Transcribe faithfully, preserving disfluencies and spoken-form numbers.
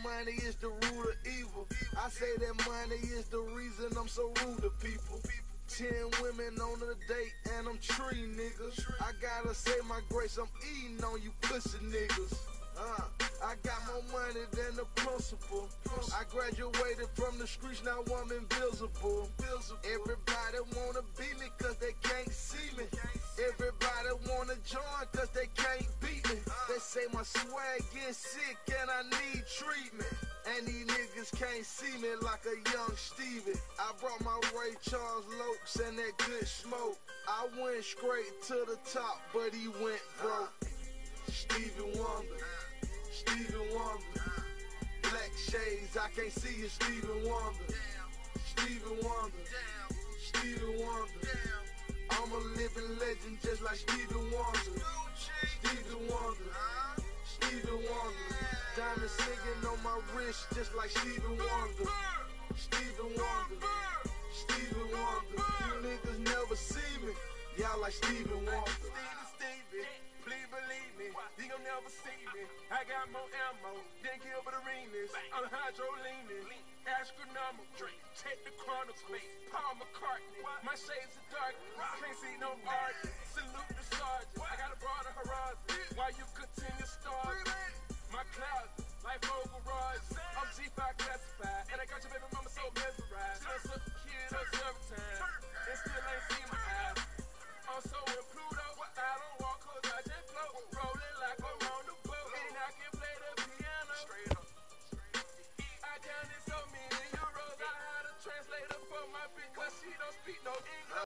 money is the root of evil. I say that money is the reason I'm so rude to people. Ten women on a date and I'm treating niggas. I gotta say my grace, I'm eating on you pussy niggas. Uh, I got more money than the principal. I graduated from the streets, now I'm invisible. Everybody wanna be me cause they can't see me. Everybody wanna join cause they can't beat me. They say my swag gets sick and I need treatment. And these niggas can't see me like a young Stevie. I brought my Ray Charles Lokes and that good smoke. I went straight to the top, but he went broke. Stevie Wonder, Stevie Wonder. Black shades, I can't see you, Stevie Wonder. Stevie Wonder, Stevie Wonder. I'm a living legend just like Stevie Wonder. Stevie Wonder, Stevie Wonder. Diamond singing on my wrist just like Stevie Wonder. Stevie Wonder, Stevie Wonder. You niggas never see me, y'all like Stevie Wonder. Stevie, please believe me, you gon' never see me. I got more ammo than Gilbert Arenas. I'm hydro-leaning, astronomical. Check the chronicles, Paul McCartney. My shades are dark, can't see no art. Salute the sergeant, I got a broader horizon. While you continue starving, my clouds, life over rise. I'm G five classified, and I got your baby mama so mesmerized. She done suck the kid up several times, and still ain't seen my eyes. I'm so in Pluto, I don't walk cause I just float. Rolling like I'm on the boat, and I can play the piano. Straight up. I counted so many euros, I had a translator for my bitch cause she don't speak no English.